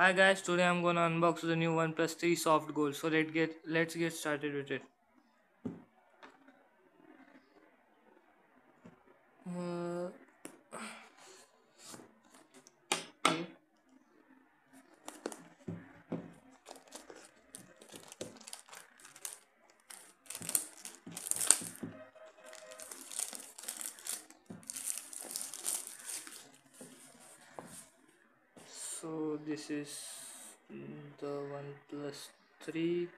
Hi guys, today I'm gonna unbox the new OnePlus 3 Soft Gold. So let's get started with it. Uh, okay. So this is the OnePlus 3.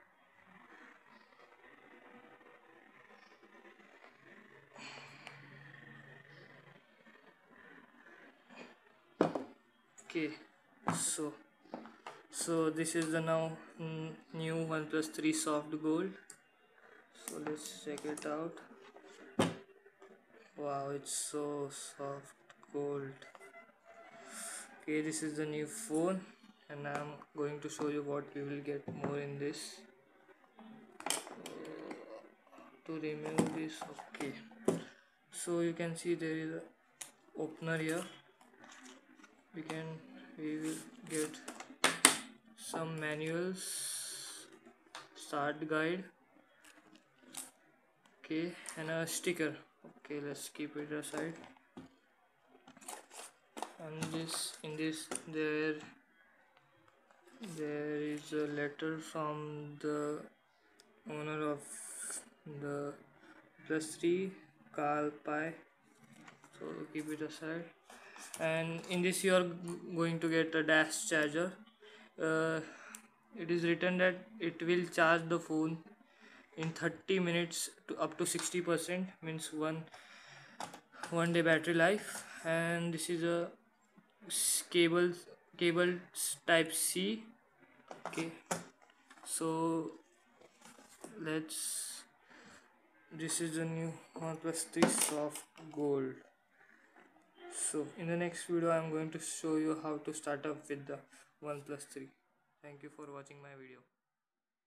Okay, so this is the now new OnePlus 3 Soft Gold. So let's check it out. Wow, it's so soft gold. Okay, this is the new phone, and I'm going to show you what we will get more in this. To remove this, okay, so you can see there is a opener here. We will get some manuals, start guide, okay, and a sticker. Okay, let's keep it aside. And in this there is a letter from the owner of the plus 3, Carl Pye. So keep it aside. And in this you are going to get a dash charger. It is written that it will charge the phone in 30 minutes to up to 60%, means one day battery life. And this is a cable cable type C. Okay, so let's this is the new OnePlus 3 Soft Gold. So in the next video I'm going to show you how to start up with the OnePlus 3. Thank you for watching my video.